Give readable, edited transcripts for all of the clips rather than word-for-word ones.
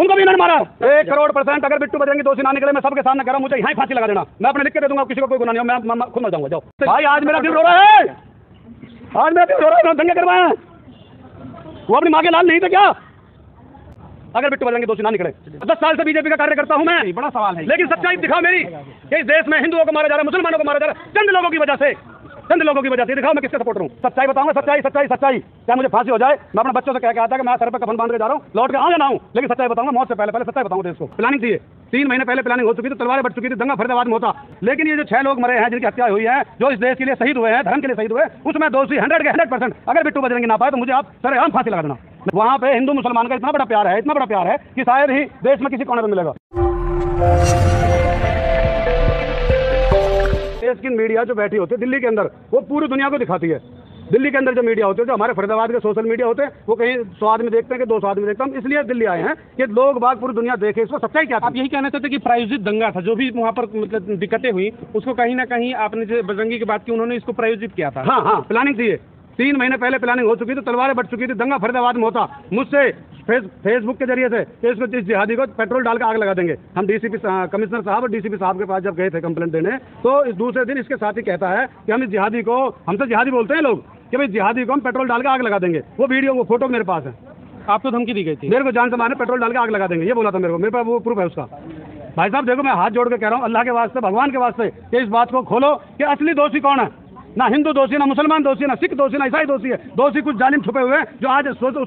उनको भी इन्होंने मारा 1,00,00,000%। अगर बिट्टू बजरंगी दोषी ना निकले, मैं सबके सामने कह रहा हूं, मुझे यहाँ फांसी लगा देना। मैं अपने लिख के दे दूंगा, किसी को कोई गुनाह नहीं हो, मैं खुद मर जाऊंगा। जाओ भाई, आज मेरा दिल रो रहा है, आज मेरा दिल रो रहा है। दंगे करवाए हैं, वो अपनी माँ के लाल नहीं थे क्या? अगर बिट्टू बजरंगी दोषी ना निकले। 10 साल से बीजेपी का कार्य करता हूं मैं, बड़ा सवाल है, लेकिन सच्चाई दिखाओ मेरी कि इस देश में हिंदुओं को मारा जा रहा है, मुसलमानों को मारा जा रहा है, चंद लोगों की वजह से, चंद लोगों की वजह से। दिखाओ मैं किसका सपोर्टर हूं, सच्चाई बताऊंगा, सच्चाई सच्चाई सच्चाई। क्या मुझे फांसी हो जाए, मैं अपने बच्चों से कह के आता कि मैं सर पर कफन बांध के जा रहा हूं, लौट के आ जाना हूं, लेकिन सच्चाई बताऊंगा। मौत से पहले पहले सच्चाई बताऊंगा देश को। प्लानिंग थी, 3 महीने पहले प्लानिंग हो चुकी थी, तलवारें बढ़ चुकी थी, दंगा फरीदाबाद में होता। लेकिन ये जो 6 लोग मरे हैं, जिनकी हत्या हुई है, जो इस देश के लिए शहीद हुए हैं, धर्म के लिए शहीद हुए, उसमें दोषी 100% अगर बिट्टू बजरंगी ना पाए तो मुझे आप सरेआम फांसी लगा देना। वहां पे हिंदू मुसलमान का इतना बड़ा प्यार है, इतना बड़ा प्यार है कि शायद ही देश में किसी कोने में मिलेगा। देश की मीडिया जो बैठी होती है दिल्ली के अंदर, वो पूरी दुनिया को दिखाती है। दिल्ली के अंदर जो मीडिया होते हैं, जो हमारे फरीदाबाद के सोशल मीडिया होते हैं, वो कहीं 100 आदमी देखते हैं कि 200 आदमी देखते हैं। हम इसलिए दिल्ली आए हैं कि लोग बाग पूरी दुनिया देखे इसको सच्चाई क्या। आप यही कहना चाहते कि प्रायोजित दंगा था, जो भी वहाँ पर मतलब दिक्कतें हुई, उसको कहीं ना कहीं आपने जो बजरंगी की बात की, उन्होंने इसको प्रायोजित किया था। हाँ, प्लानिंग थी। 3 महीने पहले प्लानिंग हो चुकी थी, तलवारें बढ़ चुकी थी, दंगा फरीदाबाद में होता। मुझसे फेसबुक के जरिए से कि इसको, इस जिहादी को पेट्रोल डाल के आग लगा देंगे। हम डीसीपी कमिश्नर साहब और डीसीपी साहब के पास जब गए थे कंप्लेंट देने, तो इस दूसरे दिन इसके साथ ही कहता है कि हम इस जिहादी को, हमसे जिहादी बोलते हैं लोग, कि भाई जिहादी को हम पेट्रोल डाल के आग लगा देंगे। वो वीडियो, वो फोटो मेरे पास है। आपको धमकी दी गई थी? मेरे को जान से मारने, पेट्रोल डाल के आग लगा देंगे, ये बोला था मेरे पास वो प्रूफ है उसका। भाई साहब देखो, मैं हाथ जोड़ के कह रहा हूँ, अल्लाह के वास्ते, भगवान के वास्ते, कि इस बात को खोलो कि असली दोषी कौन है। ना हिंदू दोषी, ना मुसलमान दोषी, ना सिख दोषी, ना ईसाई दोषी है। दोषी कुछ जालिम छुपे हुए हैं, जो आज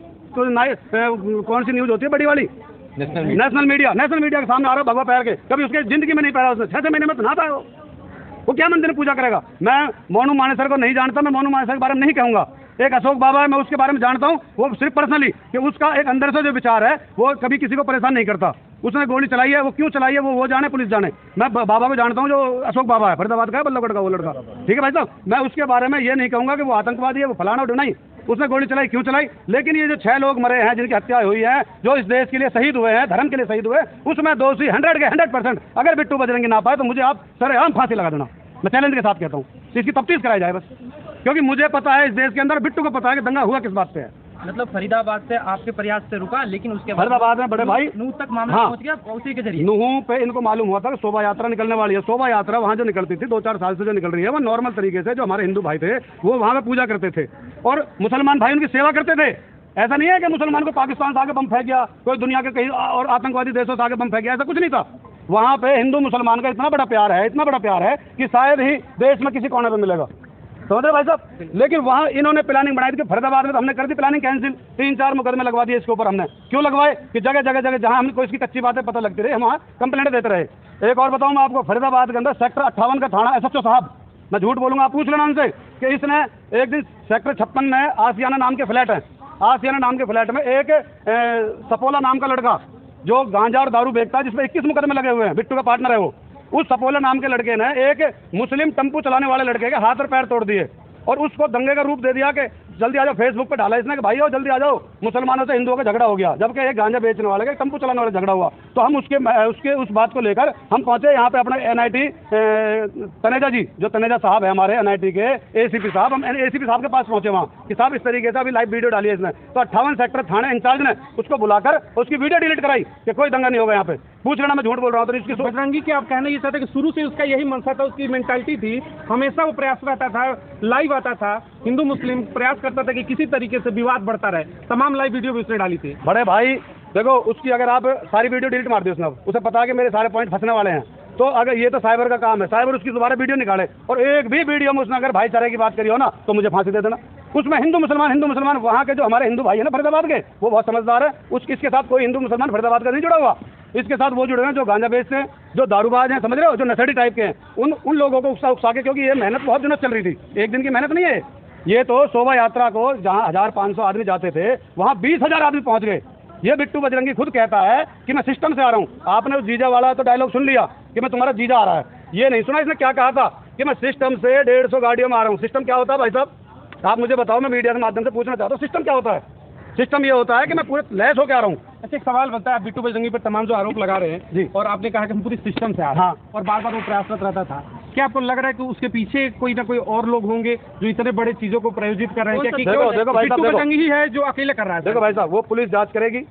कौन सी न्यूज होती है बड़ी वाली, नेशनल मीडिया के सामने आ रहा है भगवा पैर के। कभी उसके जिंदगी में नहीं पैरा उसने, 6 महीने में तो ना पाया वो क्या मंदिर में पूजा करेगा। मैं मोनू मानेसर को नहीं जानता, मैं मोनू मानेसर के बारे में नहीं कहूंगा। एक अशोक बाबा है, मैं उसके बारे में जानता हूँ, वो सिर्फ पर्सनली, कि उसका एक अंदर से जो विचार है वो कभी किसी को परेशान नहीं करता। उसने गोली चलाई है, वो क्यों चलाई है वो जाने, पुलिस जाने। मैं बाबा को जानता हूँ, जो अशोक बाबा है, फरीदाबाद का है, बल्लभगढ़ का वो लड़का, ठीक है भाई साहब। मैं उसके बारे में ये नहीं कहूंगा कि वो आतंकवादी है, वो फलाना नहीं, उसने गोली चलाई, क्यों चलाई। लेकिन ये जो 6 लोग मरे हैं, जिनकी हत्या हुई है, जो इस देश के लिए शहीद हुए हैं, धर्म के लिए शहीद हुए, उसमें दोषी 100% अगर बिट्टू बजरंगी ना पाए तो मुझे आप सरेआम फांसी लगा देना। मैं चैलेंज के साथ कहता हूँ, इसकी तफ्तीश कराई जाए बस, क्योंकि मुझे पता है इस देश के अंदर, बिट्टू को पता है कि दंगा हुआ किस बात पे है। मतलब फरीदाबाद से आपके प्रयास से रुका, लेकिन उसके फरीदाबाद में बड़े भाई नूह तक मामला पहुंच गया उसी के जरिए। नूह पे इनको मालूम हुआ था कि शोभा यात्रा निकलने वाली है। शोभा यात्रा वहाँ जो निकलती थी 2-4 साल से जो निकल रही है, वो नॉर्मल तरीके से, जो हमारे हिंदू भाई थे वो वहाँ पे पूजा करते थे और मुसलमान भाई उनकी सेवा करते थे। ऐसा नहीं है कि मुसलमान को पाकिस्तान से आगे बम फेंक गया, कोई दुनिया के कहीं और आतंकवादी देशों से आगे बम फेंक गया, ऐसा कुछ नहीं था। वहाँ पे हिंदू मुसलमान का इतना बड़ा प्यार है, इतना बड़ा प्यार है कि शायद ही देश में किसी कोने पे मिलेगा, समझ रहे भाई साहब। लेकिन वहाँ इन्होंने प्लानिंग बनाई थी कि फरीदाबाद में तो हमने कर दी प्लानिंग कैंसिल, 3-4 मुकदमे लगवा दिए इसके ऊपर। हमने क्यों लगवाए कि जगह जगह जहाँ हमको इसकी कच्ची बातें पता लगती रही, हम वहाँ कंप्लेंट देते रहे। एक और बताऊँ मैं आपको, फरीदाबाद के अंदर सेक्टर 58 का थाना SHO साहब, मैं झूठ बोलूंगा, आप पूछ लेना उनसे, कि इसने एक दिन सेक्टर 56 में आसियाना नाम के फ्लैट है, आसियाना नाम के फ्लैट में एक सपोला नाम का लड़का जो गांजा और दारू बेचता है, जिसमें 21 मुकदमे लगे हुए हैं, बिट्टू का पार्टनर है वो। उस सपोला नाम के लड़के ने एक मुस्लिम टेम्पू चलाने वाले लड़के के हाथ और पैर तोड़ दिए और उसको दंगे का रूप दे दिया कि जल्दी आ जाओ। फेसबुक पे डाला इसने कि भाई आओ जल्दी आ जाओ, मुसलमानों से हिंदुओं का झगड़ा हो गया, जबकि एक गांजा बेचने वाले का टेम्पू चलाने वाला झगड़ा हुआ। तो हम उसके उस बात को लेकर हम पहुंचे यहाँ पे अपने NIT तनेजा जी, जो तनेजा साहब है हमारे NIT के ACP साहब, हम ACP साहब के पास पहुंचे वहाँ कि साहब इस तरीके से अभी लाइव वीडियो डाली है इसने। तो 58 सेक्टर थाने इंचार्ज ने उसको बुलाकर उसकी वीडियो डिलीट कराई कि कोई दंगा नहीं होगा यहाँ पे। पूछ लेना, मैं झूठ बोल रहा हूँ। तो इसकी बजरंगी के आप कहना ये चाहते कि शुरू से उसका यही मनसा था, उसकी मेंटालिटी थी, हमेशा वो प्रयास रहता था, लाइव आता था, हिंदू मुस्लिम प्रयास करता था कि किसी तरीके से विवाद बढ़ता रहे। तमाम लाइव वीडियो भी उसने डाली थी। बड़े भाई देखो, उसकी अगर आप सारी वीडियो डिलीट मार दी उसने, उसे पता है कि मेरे सारे पॉइंट फंसने वाले हैं, तो अगर ये तो साइबर का काम है, साइबर उसकी दोबारा वीडियो निकाले और एक भी वीडियो में उसने अगर भाईचारे की बात करी हो ना तो मुझे फांसी दे देना। उसमें हिंदू मुसलमान वहाँ के जो हमारे हिंदू भाई है ना फरीदाबाद के, वो बहुत समझदार है। इसके साथ कोई हिंदू मुसलमान फरीदाबाद का नहीं जुड़ा हुआ, इसके साथ वो जुड़े हैं जो गांजा बेचते हैं, जो दारूबाज हैं, समझ रहे हो, जो नशेड़ी टाइप के हैं। उन लोगों को उकसा के, क्योंकि ये मेहनत बहुत दिनों चल रही थी, एक दिन की मेहनत नहीं है ये। तो शोभा यात्रा को जहाँ 1500 आदमी जाते थे, वहाँ 20,000 आदमी पहुँच गए। ये बिट्टू बजरंगी खुद कहता है कि मैं सिस्टम से आ रहा हूँ। आपने उस जीजा वाला तो डायलॉग सुन लिया कि मैं तुम्हारा जीजा आ रहा है, ये नहीं सुना इसने क्या कहा था कि मैं सिस्टम से 150 गाड़ियों में आ रहा हूँ। सिस्टम क्या होता है भाई साहब, आप मुझे बताओ, मैं मीडिया के माध्यम से पूछना चाहता हूँ, सिस्टम क्या होता है? सिस्टम ये होता है कि मैं पूरे लैस होकर आ रहा हूँ। अच्छा, एक सवाल बनता है, बिट्टू बजरंगी पर तमाम जो आरोप लगा रहे हैं जी, और आपने कहा कि हम पूरी सिस्टम से आ रहे हैं, हाँ, और बार बार वो प्रयासरत रहता था, क्या आपको लग रहा है कि उसके पीछे कोई ना कोई और लोग होंगे जो इतने बड़े चीजों को प्रायोजित कर रहे हैं? देखो भाई साहब, बिट्टू बजरंगी ही है जो अकेले कर रहा है? देखो भाई साहब, वो पुलिस जांच करेगी,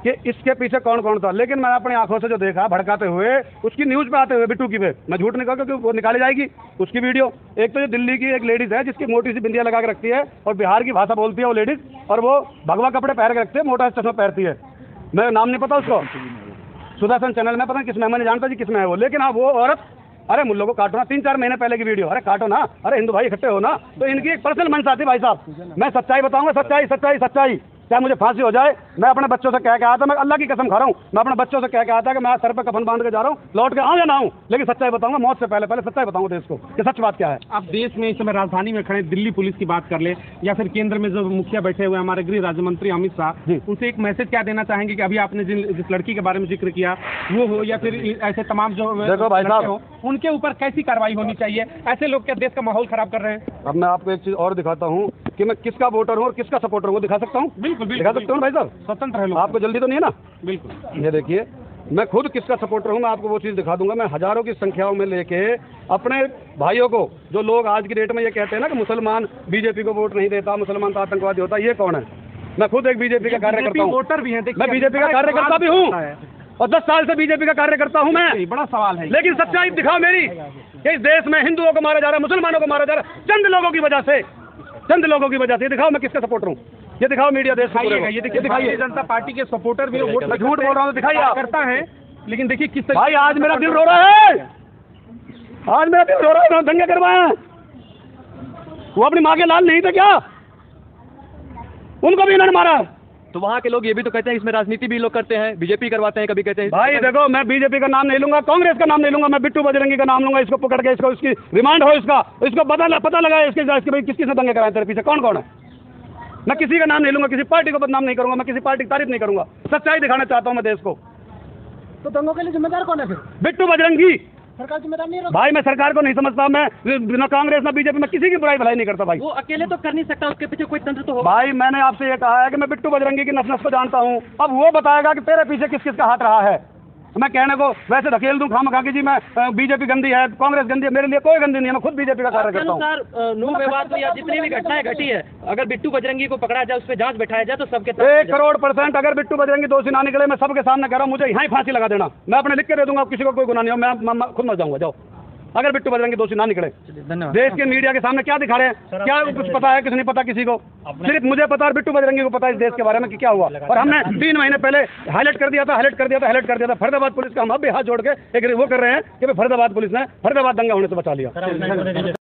कि इसके पीछे कौन कौन था, लेकिन मैंने अपनी आंखों से जो देखा भड़काते हुए, उसकी न्यूज़ पे आते हुए बिट्टू की पे, मैं झूठ नहीं कहूँ क्योंकि वो निकाली जाएगी उसकी वीडियो। एक तो ये दिल्ली की एक लेडीज़ है जिसकी मोटी सी बिंदिया लगा के रखती है और बिहार की भाषा बोलती है वो लेडीज़, और वो भगवा कपड़े पहन के रखती है, मोटा चश्मा पहनती है, मेरा नाम नहीं पता उसको, सुदर्शन चैनल में, पता नहीं किस में, मैं नहीं जानता जी किस में है वो, लेकिन हाँ वो औरत, अरे मुल्लों को काटो ना, 3-4 महीने पहले की वीडियो, अरे काटो ना, अरे हिंदू भाई इकट्ठे हो ना। तो इनकी एक पर्सनल मंशा थी भाई साहब, मैं सच्चाई बताऊंगा, सच्चाई सच्चाई सच्चाई, चाहे मुझे फांसी हो जाए। मैं अपने बच्चों से कह के आया था, मैं अल्लाह की कसम खा रहा हूँ, मैं अपने बच्चों से कह के आया था कि मैं सर पे कफन बांध के जा रहा हूँ, लौट के आऊँ या ना आऊँ, लेकिन सच्चाई बताऊंगा, मौत से पहले पहले सच्चाई बताऊंगा देश को कि सच बात क्या है। आप देश में इस समय राजधानी में खड़े दिल्ली पुलिस की बात कर ले, या फिर केंद्र में जो मुखिया बैठे हुए हमारे गृह राज्य मंत्री अमित शाह, उनसे एक मैसेज क्या देना चाहेंगे कि अभी आपने जिस लड़की के बारे में जिक्र किया वो हो, या फिर ऐसे तमाम जो देखो भाई साहब हो, उनके ऊपर कैसी कार्रवाई होनी चाहिए? ऐसे लोग क्या देश का माहौल खराब कर रहे हैं? अब मैं आपको एक चीज और दिखाता हूँ कि मैं किसका वोटर हूँ और किसका सपोर्टर हूँ, दिखा सकता हूँ? बिल्कुल दिखा सकता हूँ भाई साहब, स्वतंत्र है लोग। आपको जल्दी तो नहीं है ना? बिल्कुल, ये देखिए मैं खुद किसका सपोर्टर हूँ, मैं आपको वो चीज़ दिखा दूंगा। मैं हजारों की संख्याओं में लेके अपने भाइयों को, जो लोग आज की डेट में ये कहते हैं ना कि मुसलमान बीजेपी को वोट नहीं देता, मुसलमान तो आतंकवादी होता है, ये कौन है? मैं खुद एक बीजेपी का कार्यकर्ता हूँ, वोटर भी है, मैं बीजेपी का कार्यकर्ता भी हूँ और 10 साल से बीजेपी का कार्यकर्ता हूँ मैं। बड़ा सवाल है, लेकिन सच्चाई दिखाओ मेरी कि इस देश में हिंदुओं को मारा जा रहा है, मुसलमानों को मारा जा रहा है, चंद लोगों की वजह से, चंद लोगों की वजह से। दिखाओ मैं किसका सपोर्टर हूँ, ये दिखाओ मीडिया देश को, ये दिखाइए। भारतीय जनता पार्टी के सपोर्टर भी वोट मैं झूठ बोल रहा हूँ, दिखाइए आप। करता है, लेकिन देखिए किस भाई आज मेरा दिल रो रहा है, आज मेरा दिल रो रहा है, उन्होंने दंगे करवाए हैं। वो अपनी माँ के लाल नहीं थे क्या? उनको भी इन्होंने मारा। तो वहाँ के लोग ये भी तो कहते हैं इसमें राजनीति भी लोग करते हैं, बीजेपी करवाते हैं, कभी कहते हैं। भाई देखो मैं बीजेपी का नाम नहीं लूंगा, कांग्रेस का नाम नहीं लूंगा, मैं बिट्टू बजरंगी का नाम लूंगा। इसको पकड़ के इसको इसकी रिमांड हो, इसको पता लगा इसके भाई किस किसने दंगे कराए तेरे पीछे, कौन कौन है। मैं किसी का नाम नहीं लूंगा, किसी पार्टी को बदनाम नहीं करूंगा, मैं किसी पार्टी की तारीफ नहीं करूंगा, सच्चाई दिखाना चाहता हूं मैं देश को। तो दंगों के लिए जिम्मेदार कौन है फिर? बिट्टू बजरंगी। सरकार जिम्मेदार नहीं है? भाई मैं सरकार को नहीं समझता, मैं ना कांग्रेस ना बीजेपी, मैं किसी की बुराई भलाई नहीं करता भाई। वो अकेले तो कर नहीं सकता, उसके पीछे कोई तंत्र तो होगा। भाई मैंने आपसे ये कहा है कि मैं बिट्टू बजरंगी की नस-नस को जानता हूँ, अब वो बताएगा कि तेरे पीछे किस किस का हाथ रहा है। मैं कहने को वैसे धकेल दूं खाम खा कि जी मैं बीजेपी गंदी है, कांग्रेस गंदी है, मेरे लिए कोई गंदी नहीं है, मैं खुद बीजेपी का कार्य करता हूँ। नूह विवाद या जितनी भी घटनाएं घटी है, अगर बिट्टू बजरंगी को पकड़ा जाए, उस पर जांच बैठाया जाए तो सबके 1,00,00,000% अगर बिट्टू बजरंगी दोषी ना निकले, मैं सबके सामने कह रहा हूँ, मुझे यहाँ ही फांसी लगा देना, मैं अपने लिख के दे दूंगा, किसी को कोई गुनाह नहीं हो, मैं खुद मर जाऊंगा। जाओ, अगर बिट्टू बजरंगी दोषी ना निकले। धन्यवाद। देश के मीडिया के सामने क्या दिखा रहे हैं, क्या कुछ पता है, किसी नहीं पता किसी को, सिर्फ मुझे पता है, बिट्टू बजरंगी को पता है इस देश के बारे में कि क्या हुआ। और हमने 3 महीने पहले हाईलाइट कर दिया था फरीदाबाद पुलिस का। हम अब भी हाथ जोड़ के एक वो कर रहे हैं कि फरीदाबाद पुलिस ने फरीदाबाद दंगा होने से बचा लिया।